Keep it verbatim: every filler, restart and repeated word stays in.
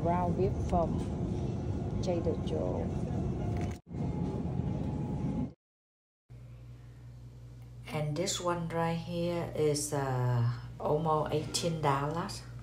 ground beef from Trader Joe. And this one right here is uh, almost eighteen dollars.